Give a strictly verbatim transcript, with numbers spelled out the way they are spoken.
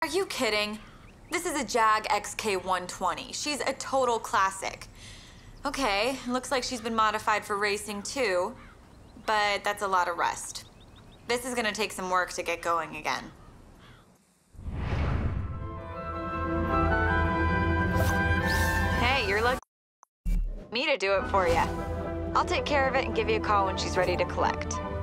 Are you kidding? This is a Jag X K one twenty. She's a total classic. Okay, looks like she's been modified for racing too, but that's a lot of rust. This is gonna take some work to get going again. Hey, you're lucky me to do it for you. I'll take care of it and give you a call when she's ready to collect.